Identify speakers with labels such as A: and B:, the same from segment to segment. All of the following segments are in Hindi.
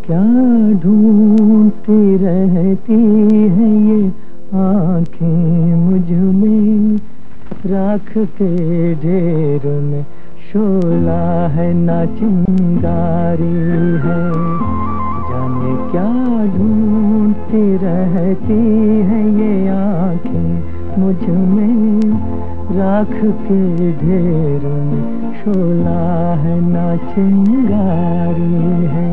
A: क्या ढूंढती रहती है ये आँखें मुझ में, राख के ढेर में शोला है ना चिंगारी है। जाने क्या ढूंढती रहती है ये आँखें मुझ में, राख के ढेर में शोला है ना चिंगारी है।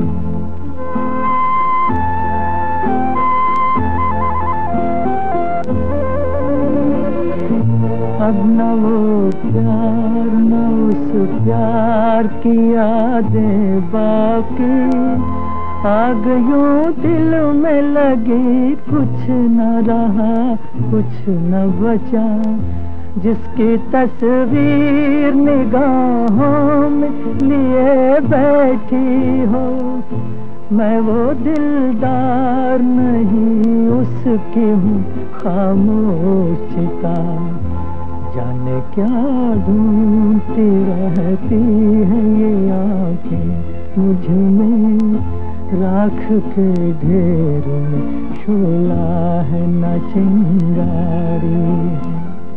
A: अब न वो प्यार न उस प्यार की यादें बाकी, आग यूं दिल में लगी, कुछ न रहा कुछ न बचा। जिसकी तस्वीर निगाहों में लिए बैठी हो, मैं वो दिलदार नहीं उसकी हूँ खामोश चिता। जाने क्या ढूंढती रहती है ये आँखें मुझ में, राख के ढेर में शोला है न चिंगारी है।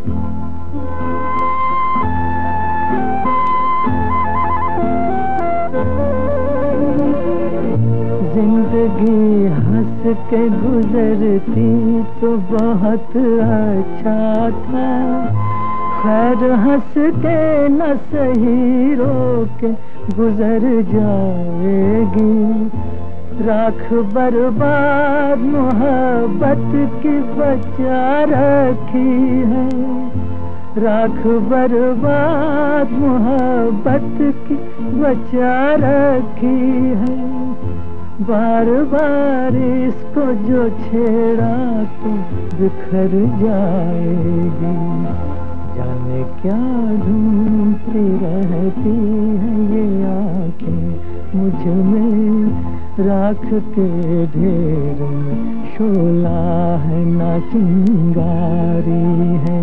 A: जिंदगी हंस के गुजरती तो बहुत अच्छा था, खैर हंस के न सही रो के गुजर जाएगी। राख बर्बाद मोहब्बत की बचा रखी है, राख बर्बाद मोहब्बत की बचा रखी है। बार बार इसको जो छेड़ा तो बिखर जाएगी। जाने क्या ढूंढती रहती है ये आँखें मुझ में, राख के ढेर में शोला है ना चिंगारी है।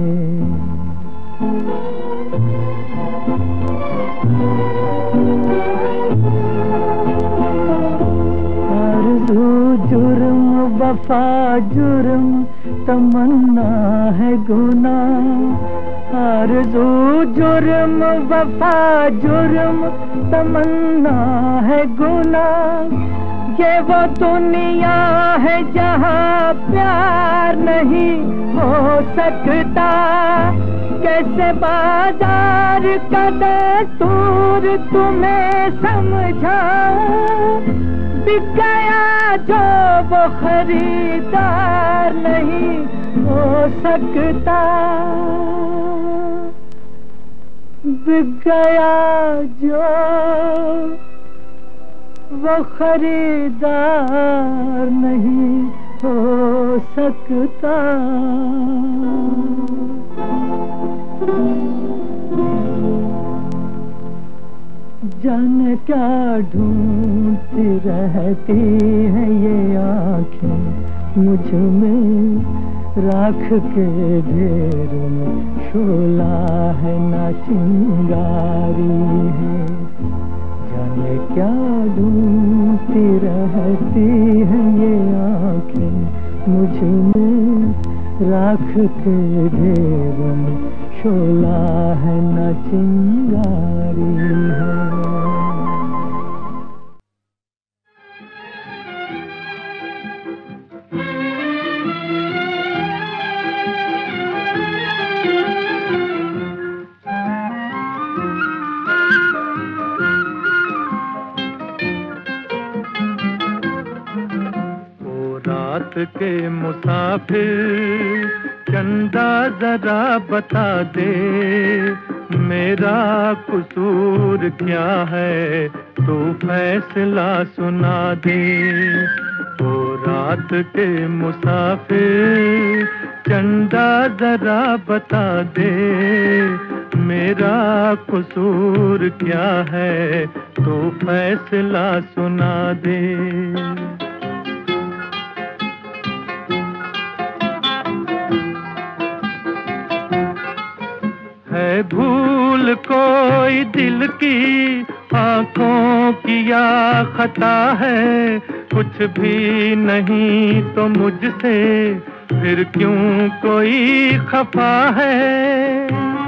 A: आरज़ू जुर्म वफा जुर्म तमन्ना है गुनाह, आरज़ू जुर्म वफा जुर्म तमन्ना है गुनाह। ये वो दुनिया है जहाँ प्यार नहीं हो सकता, कैसे बाजार का दस्तूर तुम्हें समझाऊं। बिक गया जो वो खरीदार नहीं हो सकता, बिक गया जो वो खरीदार नहीं हो सकता। जाने क्या ढूंढती रहती है ये आँखें मुझ में, राख के ढेर में शोला है ना चिंगारी है। जाने क्या ढूंढती रहती है ये आँखें मुझ में, राख के ढेर में शोला है ना चिंगारी है। रात के मुसाफिर चंदा जरा बता दे, मेरा कसूर क्या है तू फैसला सुना दे। ओ रात के मुसाफिर चंदा जरा बता दे, मेरा कसूर क्या है तू फैसला सुना दे। है भूल कोई दिल की आंखों की या खता है, कुछ भी नहीं तो मुझसे फिर क्यों कोई खफा है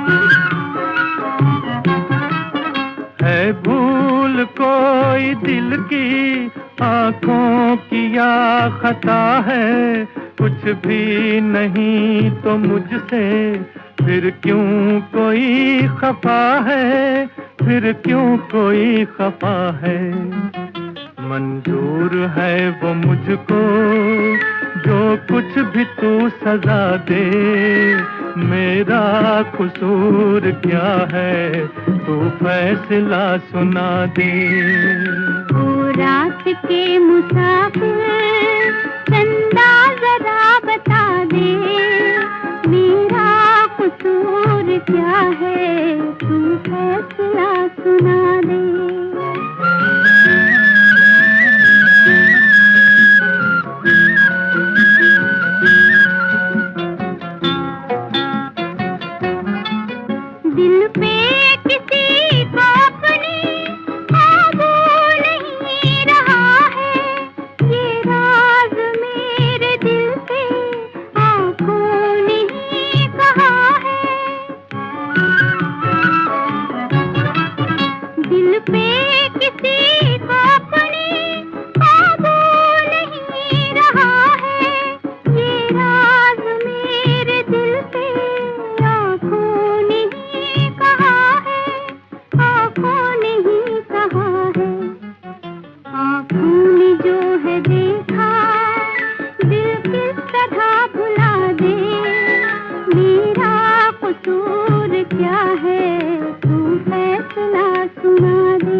A: भूल कोई दिल की, आंखों की या खता है, कुछ भी नहीं तो मुझसे फिर क्यों कोई खफा है, फिर क्यों कोई खफा है। मंजूर है वो मुझको जो कुछ भी तू सजा दे, मेरा कसूर क्या है तू फैसला सुना दे।
B: ओ रात के मुसाफिर चंदा जरा बता दे, मेरा कसूर क्या है तू फैसला सुना दे। दिल पे किसी को अपनी काबू नहीं रहा है, ये राज मेरे दिल से आंखों ने ही कहा है। दिल पे किसी को अपनी काबू नहीं रहा है, ये राज मेरे दिल से आंखों ने ही कहा है, आंखों ने ही कहा है। आंखों ने जो है देखा दिल किस तरह भुला दे, मेरा कसूर क्या है तू फैसला सुना दे।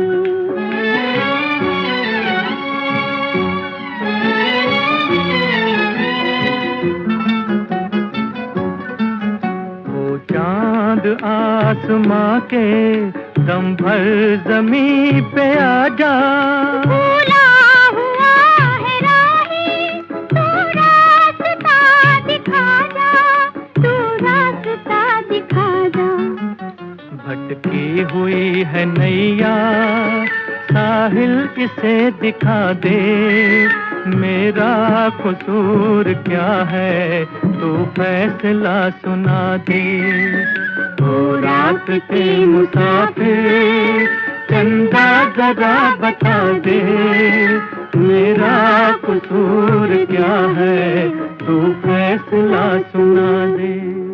A: ओ चांद आसमां के दम भर जमीन पे आ जा,
B: भूला हुआ है राही तू रास्ता दिखा जा, तू रास्ता दिखा जा।
A: भटकी हुई है नैया साहिल इसे दिखा दे, मेरा कसूर क्या है तू फैसला सुना दे। ओ रात के मुसाफिर चंदा जरा बता दे, मेरा कसूर क्या है तू फैसला सुना दे।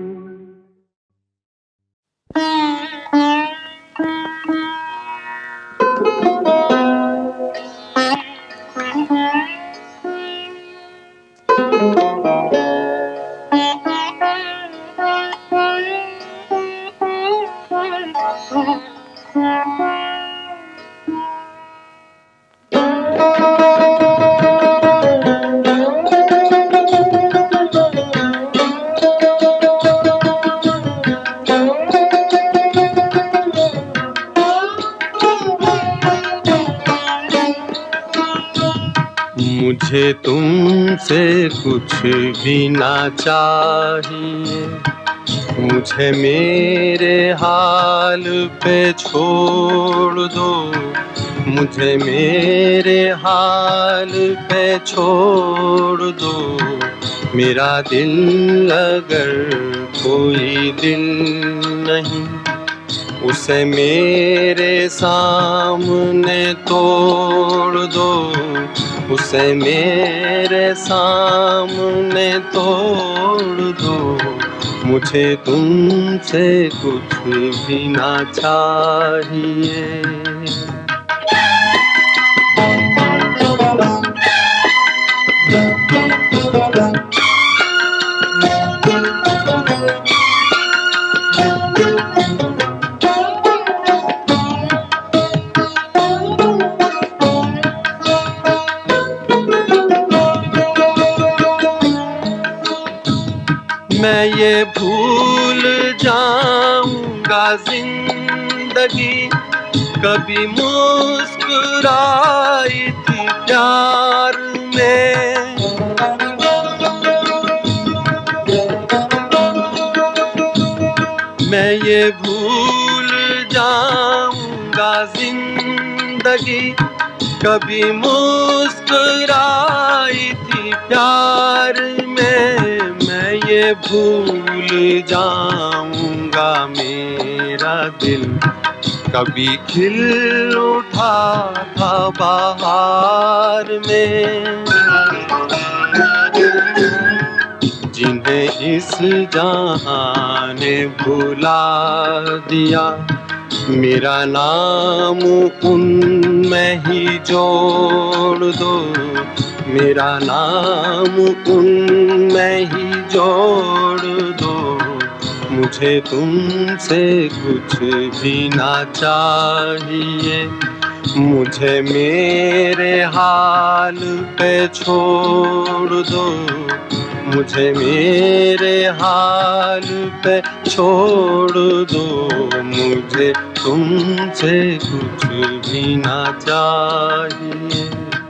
C: मुझे तुमसे कुछ भी ना चाहिए, मुझे मेरे हाल पे छोड़ दो, मुझे मेरे हाल पे छोड़ दो। मेरा दिल अगर कोई दिल नहीं, उसे मेरे सामने तोड़ दो, उसे मेरे सामने तोड़ दो। मुझे तुमसे कुछ भी ना चाहिए। मैं ये भूल जाऊंगा जिंदगी कभी मुस्कुराई थी प्यार में। मैं ये भूल जाऊंगा जिंदगी जिंदगी कभी मुस्कुराई थी प्यार में। मैं ये भूल जाऊंगा मेरा दिल कभी खिल उठा था बहार में। जिन्हें इस जहां ने भुला दिया मेरा नाम उनमें ही जोड़ दो। मेरा नाम उनमें ही जोड़ दो। मुझे तुमसे कुछ भी ना चाहिए। मुझे मेरे हाल पे छोड़ दो। मुझे मेरे हाल पे छोड़ दो। मुझे तुमसे कुछ भी ना चाहिए।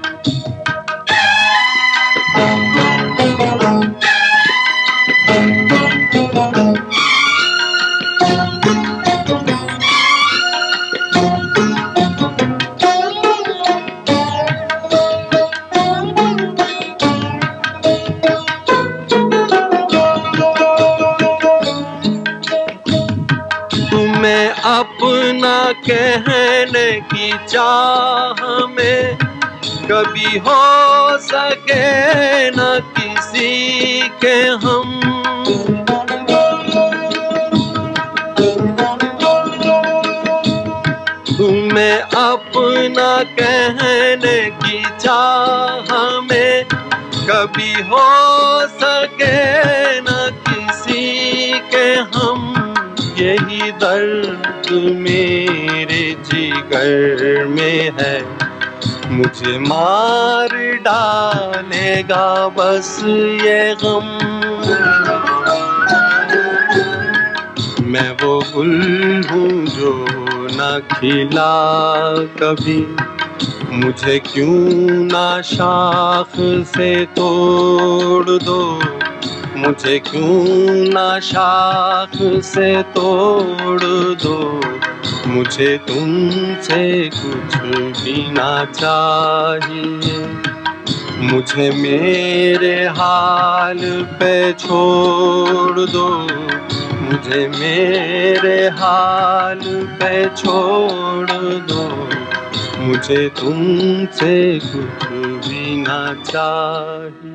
C: अपना कहने की चाह में कभी हो सके न किसी के हम। तुम्हें अपना कहने की चाह में कभी हो सके न किसी के हम। यही दर्द मेरे जिगर में है मुझे मार डालेगा बस ये गम। मैं वो गुल हूँ जो न खिला कभी। मुझे क्यों ना शाख से तोड़ दो। मुझे क्यों ना शाख से तोड़ दो। मुझे तुमसे कुछ भी ना चाहिए। मुझे मेरे हाल पे छोड़ दो। मुझे मेरे हाल पे छोड़ दो। मुझे तुमसे कुछ भी ना चाहिए।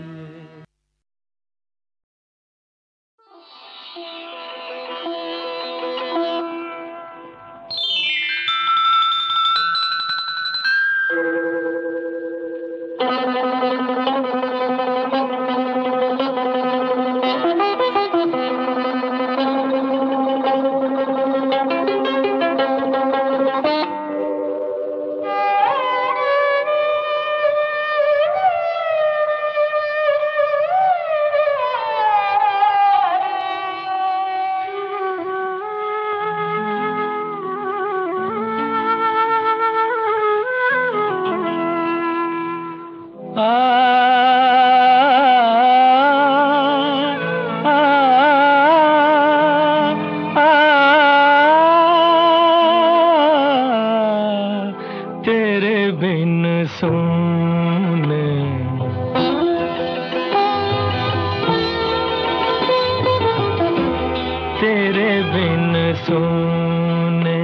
A: तेरे बिन सोने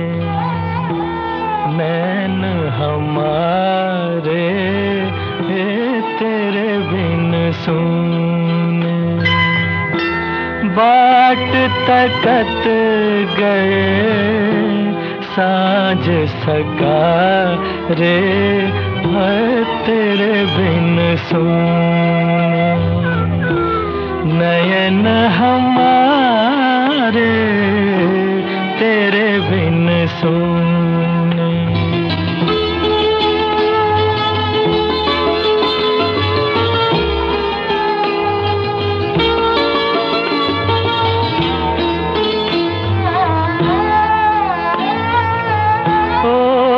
A: नैन हमारे, तेरे बिन सोने बाट तकत गए साँझ सगारे, तेरे बिन सोने नयन हमारे, तेरे बिन सोने। ओ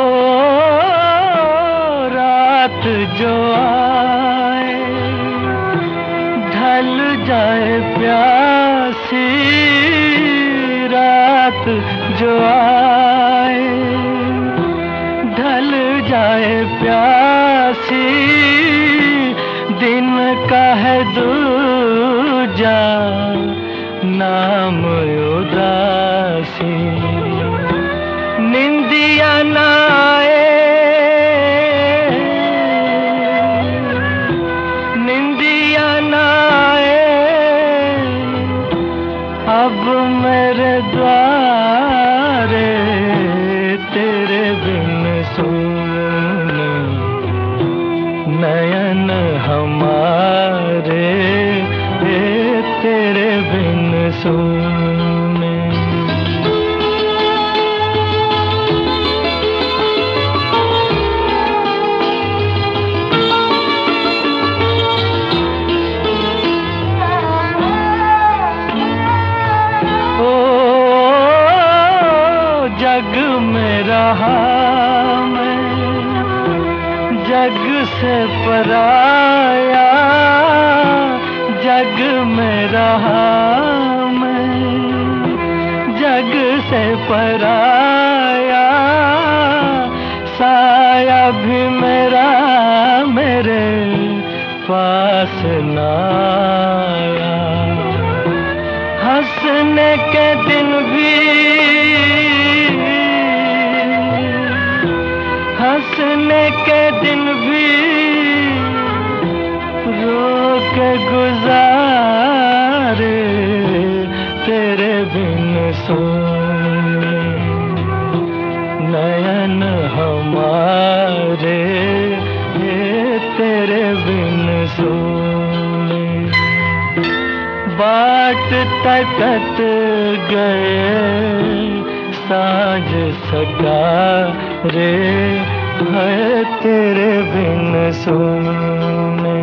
A: रात जो आए ढल जाए प्यासी, रात जो आए ढल जाए का है दूजा नाम उदासी, निंदिया ना आए, निंदिया ना आए, अब मेरे द्वारे तेरे बिन सुन नयन हमारे तेरे बिन सुने। ओ जग में रहा मैं, जग से पराया, जग में रहा मैं, जग से पराया, साया भी मेरा मेरे पास ना आया। हंसने के दिन भी, हंसने के दिन भी रो के गुजारे तेरे बिन सोने, नयन हमारे तेरे बिन सोने। बाट तकत गए साँझ सका रे है तेरे बिन सोने।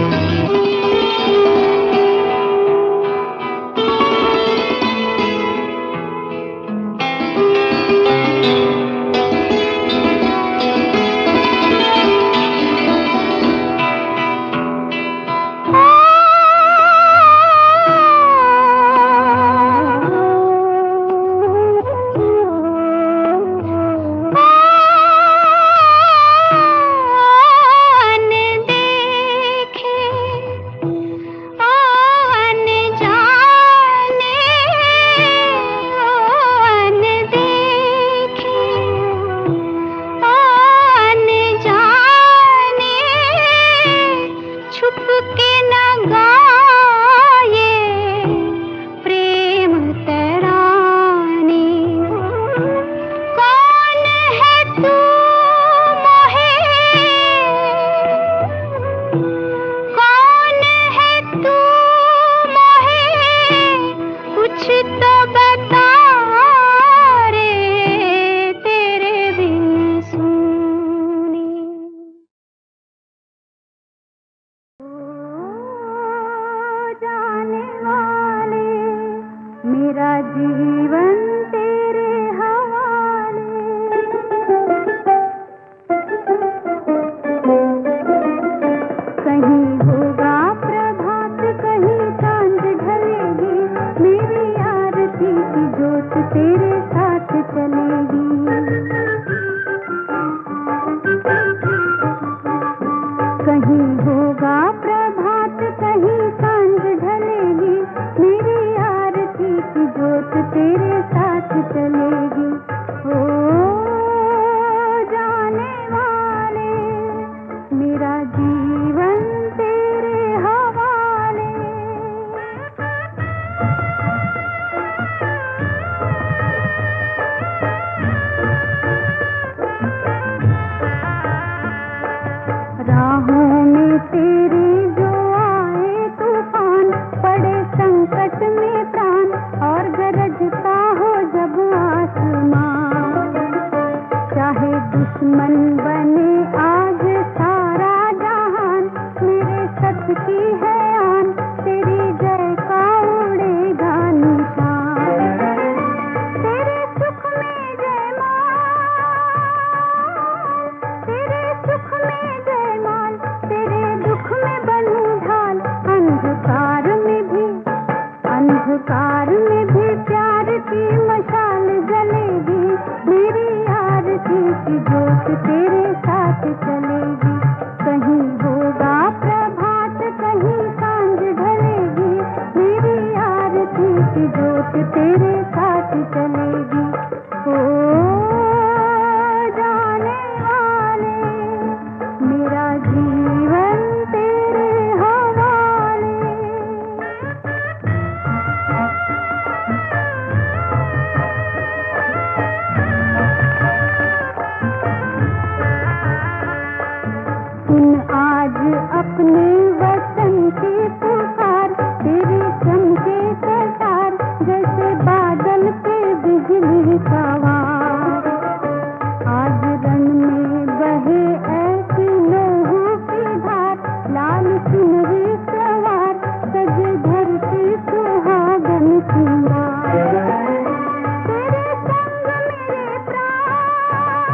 B: मेरा जीवन तेरे हवाले, कहीं होगा प्रभात, कहीं सांझ ढलेगी, मेरी आरती की जोत तेरे साथ चलेगी। कहीं होगा प्रभात, कहीं सांझ ढलेगी, मेरी आरती की जोत तेरे साथ चलेगी। ओ जाने वाले, मेरा जीवन तेरे हवाले। राहों में तेरी जो आए तूफान, पड़े संकट में प्राण और गरजता हो जब आसमां, चाहे दुश्मन बने आज सारा जहान, मेरे सत की है आन, तेरी जय का उड़ेगा निशान। तेरे सुख में जय मां, तेरे सुख में जय मां, तेरे दुख में सुन आज अपने वतन की पुकार, तेरी चमके कटार जैसे बादल पे बिजली का वार। आज रण में बहे ऐसी लोहों की धार, लाल चुनरी सवार सजे धरती सुहागन सिंगार। तेरे संग मेरे प्राण,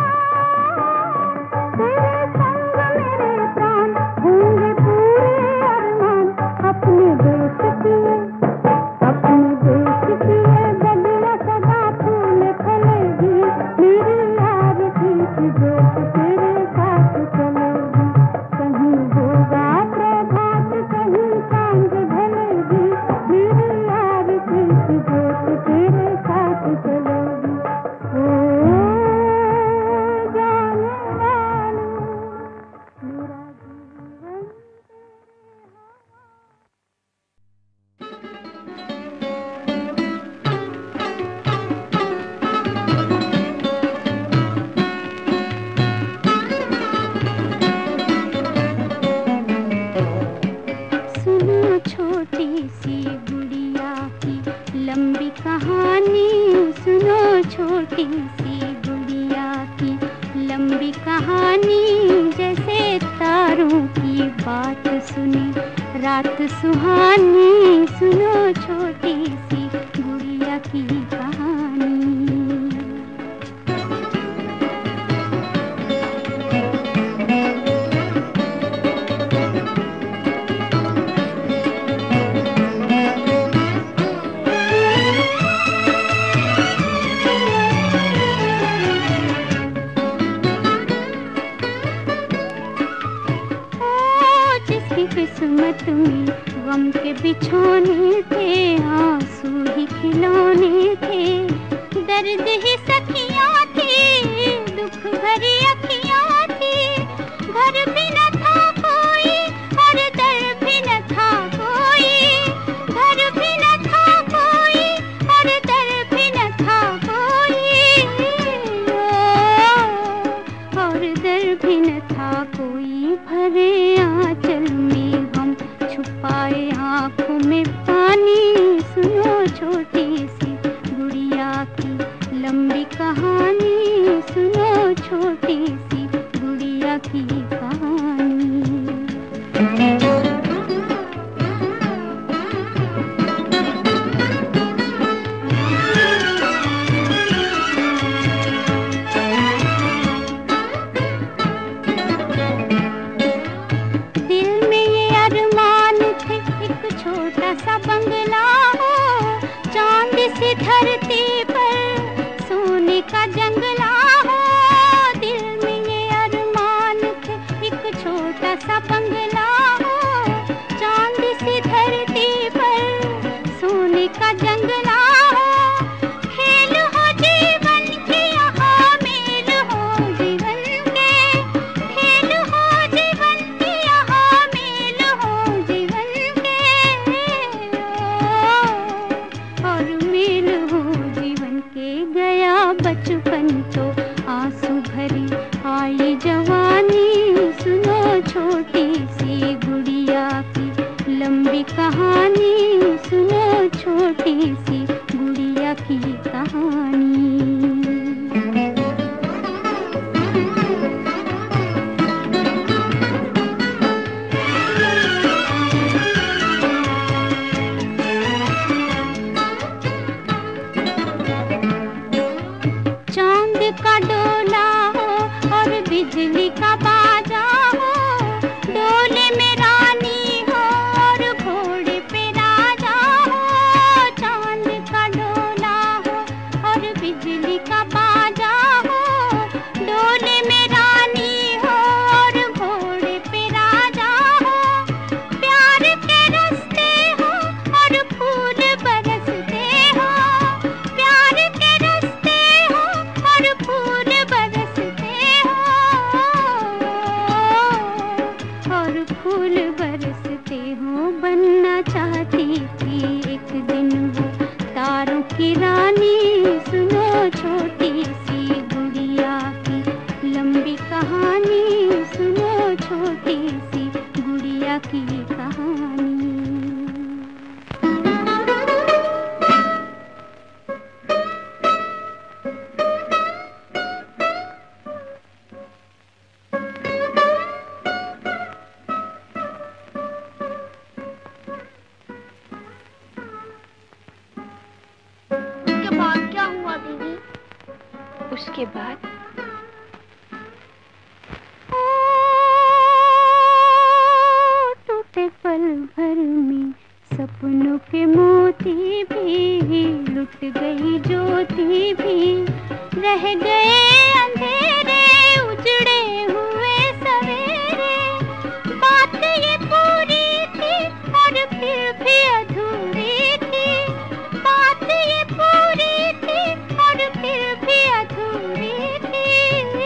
B: तेरे संग मेरे प्राण होंगे पूरे अरमान। अपने देश किए, अपने देश किए बगिया सदा फूल खलेगी, मेरी यार की जोत तेरे साथ चलेगी। कहीं होगा प्रभात कहीं सांझ ढलेगी, मेरी यार की जोत तेरे साथ चलेगी। ओ जाने वालों, मेरा जीवन सुनो छोटी सी गुड़िया की लंबी कहानी, सुनो छोटी सी गुड़िया की लंबी कहानी। जैसे तारों की बात सुने रात सुहानी, सुनो छोटी सी गुड़िया की कहानी। किस्मत में गम के बिछोने थे, आंसू ही खिलौने थे, दर्द ही सखियाँ थी, दुख भरी अखियाँ थी। घर भी न था कोई और दर भी न था कोई, घर भी न था कोई और दर भी न था कोई, और दर भी न था कोई। भरे आंचल में हम छुपाए आँखों में पानी, सुनो छोटी सी गुड़िया की लंबी कहानी, सुनो छोटी सी गुड़िया की कहानी। दिल में ये अरमान थे एक छोटा सा बंगला हो, चांद सी धरती पर सोने का जंगला हो। दिल में ये अरमान थे एक छोटा सा बंगला हो, चांद सी धरती पर सोने का जंगला हो। खेल हो जीवन के यहाँ मेल हो जीवन के, खेल हो जीवन के यहाँ मेल हो जीवन के, और मेल हो जीवन के। गया बचपन तो आंसू भरी आई जवानी, सुनो छोटी सी गुड़िया की लंबी कहानी, सुनो छोटी सी गुड़िया की कहानी। चांद का डोला हो और बिजली का बाजा हो, डोले में रानी हो और घोड़े पे राजा हो। चांद का डोला हो और बिजली का बाजा हो, डोले में रानी हो और घोड़े पे राजा हो। प्यार के रास्ते हो और फूल बरसते हो, प्यार के रास्ते हो और फूल बरसते हो, और फूल बरसते हो। बनना चाहती थी एक दिन वो तारों की रानी, सुनो छोटी सी गुड़िया की लंबी कहानी, सुनो छोटी की कहानी।
D: उसके बाद
B: टूटे पल भर में सपनों के मोती भी, लुट गई ज्योति भी, रह गए अंधेरे उजड़े हुए सवेरे। बात ये पूरी थी और फिर भी अधूरी थी, बात ये पूरी थी और फिर भी अधूरी थी।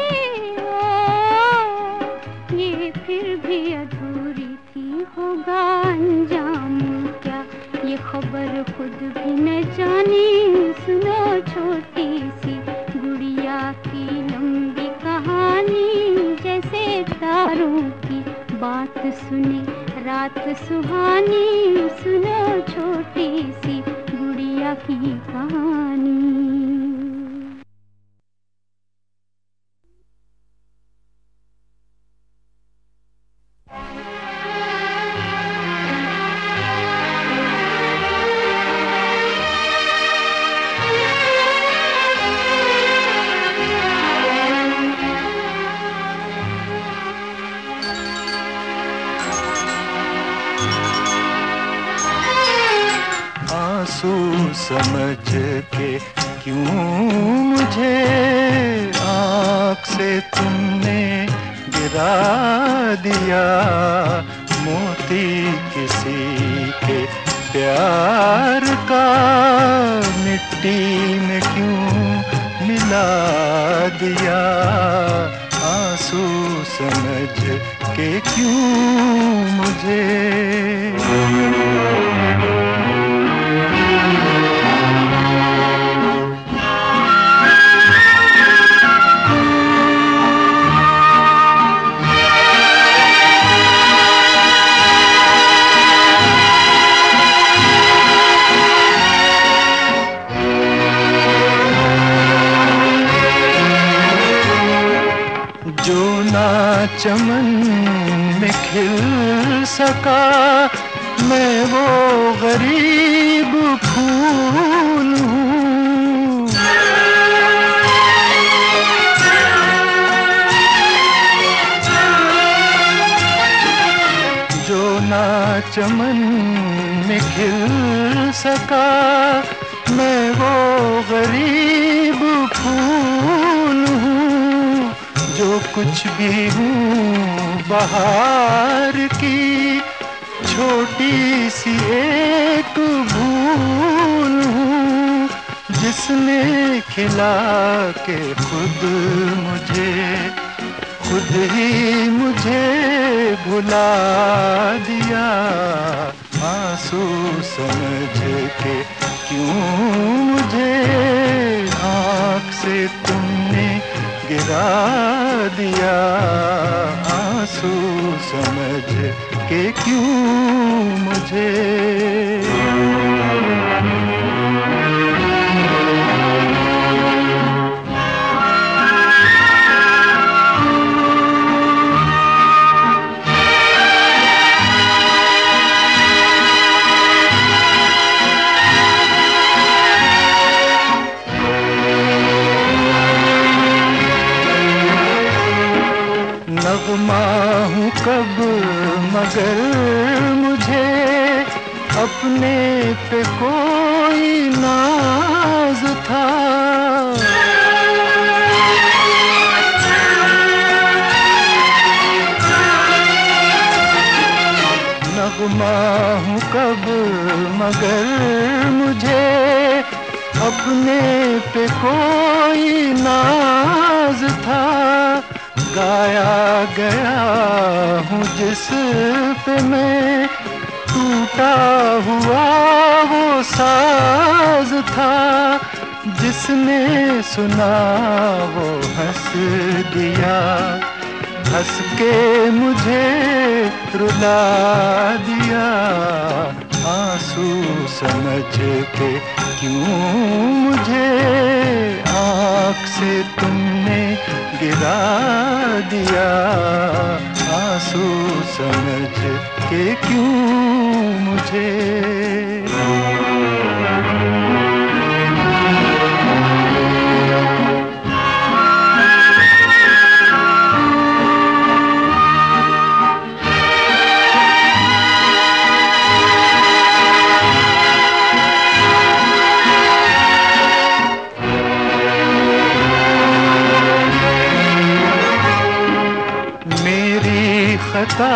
B: ओ ये फिर भी अधूरी थी, होगा अंजाम क्या ये खबर खुद भी न जानी। सुनो छोटी सी गुड़िया की लंबी कहानी, जैसे तारों की बात सुने रात सुहानी। सुनो छोटी सी गुड़िया की कहानी।
A: समझ के क्यों मुझे आँख से तुमने गिरा दिया। मोती किसी के प्यार का मिट्टी में क्यों मिला दिया। आंसू समझ के क्यों मुझे चमन में खिल सका मैं वो गरीब फूल हूँ। जो ना चमन में खिल सका मैं वो गरीब फूल हूँ। जो कुछ भी हूँ बहार की छोटी सी एक भूल हूँ। जिसने खिला के खुद ही मुझे भुला दिया। आंसू समझ के क्यों मुझे आँख से तुमने गिरा दिया। आंसू समझ के क्यों मुझे नगमा हूँ कब मगर मुझे अपने पे कोई नाज था। नगमा हूँ कब मगर मुझे अपने पे कोई नाज था। गाया गया हूँ जिस पे मैं टूटा हुआ वो साज था। जिसने सुना वो हंस दिया, हंस के मुझे
D: रुला दिया, आंसू समझ के क्यों मुझे आँख से तुमने गिरा दिया, आंसू समझ के क्यों मुझे। खता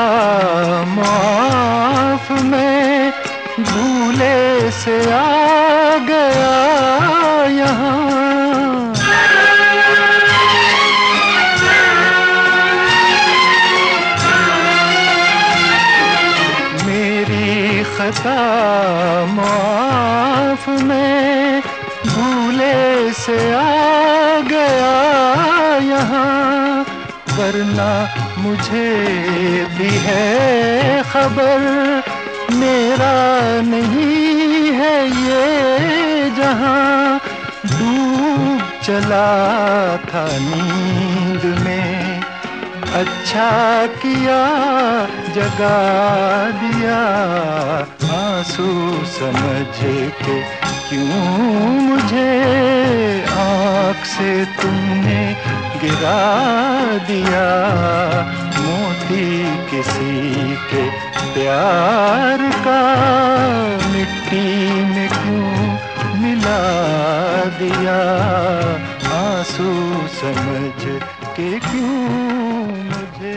D: माफ में भूले से आ गया यहाँ, मेरी खता माफ में भूले से आ गया यहाँ, वरना मुझे भी है खबर मेरा नहीं है ये जहां, डूब चला था नींद में, अच्छा किया जगा दिया, आंसू समझ के क्यों मुझे आँख से तुमने गिरा दिया, मोती किसी के प्यार का मिट्टी में क्यों मिला दिया, आंसू समझ के क्यों मुझे।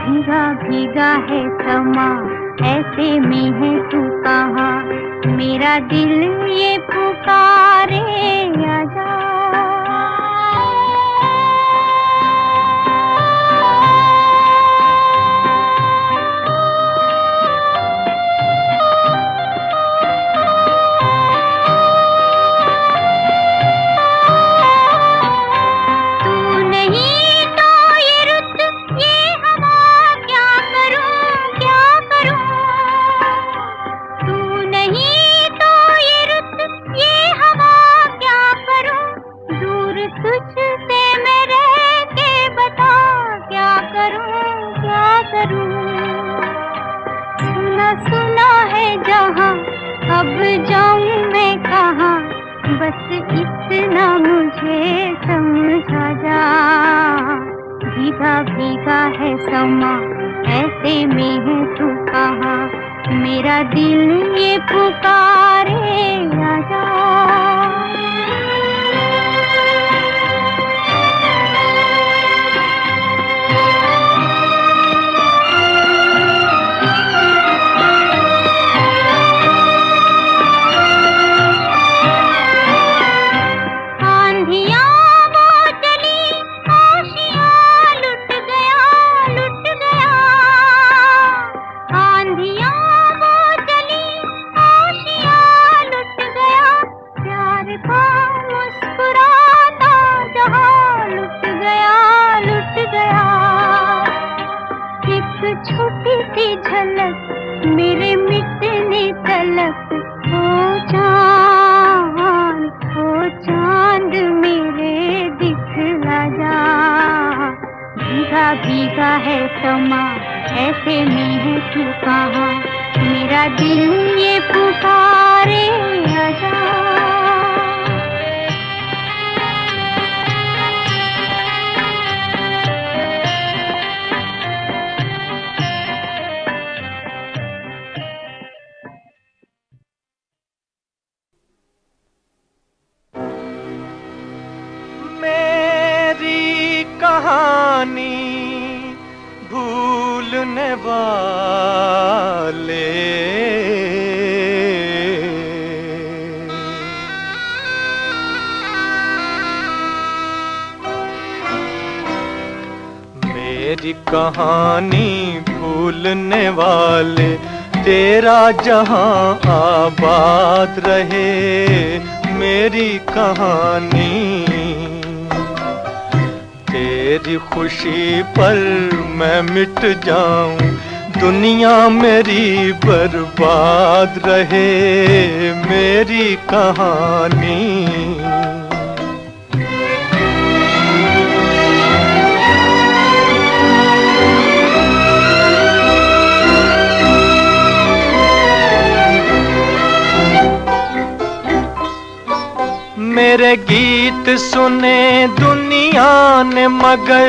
B: भीगा भीगा है समा, ऐसे में है तू कहाँ, मेरा दिल ये पुकारे आजा। सुना है जहाँ, अब जाऊँ मैं कहाँ, बस इतना मुझे समझा जा। भीगा भीगा है समा, ऐसे में है तू कहाँ, मेरा दिल ये पुकारे आजा। छोटी सी झलक मेरे मिटने तलक, ओ चांद मेरे दिखला जा। भीगा भीगा है समा, ऐसे में है तू कहाँ, मेरा दिल ये पुकारे आजा।
D: कहानी भूलने वाले, मेरी कहानी भूलने वाले, तेरा जहां आबाद रहे। मेरी कहानी तेरी खुशी पर मैं मिट जाऊं, दुनिया मेरी बर्बाद रहे। मेरी कहानी मेरे गीत सुने दुनिया ने मगर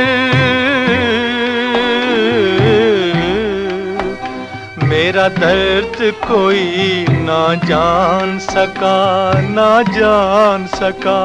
D: मेरा दर्द कोई ना जान सका, ना जान सका।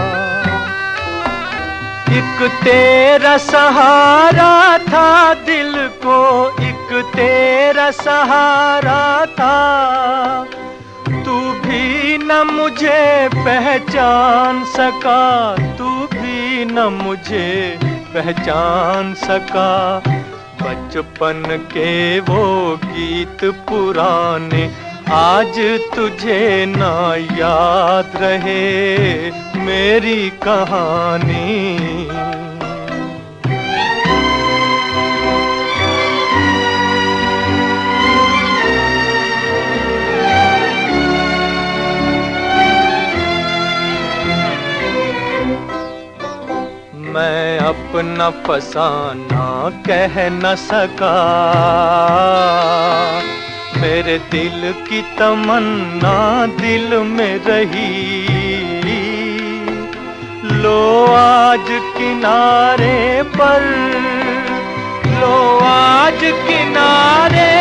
D: एक तेरा सहारा था दिल को, एक तेरा सहारा था, तू भी न मुझे पहचान सका, तू भी न मुझे पहचान सका। बचपन के वो गीत पुराने आज तुझे ना याद रहे। मेरी कहानी मैं अपना फसाना कह न सका, मेरे दिल की तमन्ना दिल में रही। लो आज किनारे पर, लो आज किनारे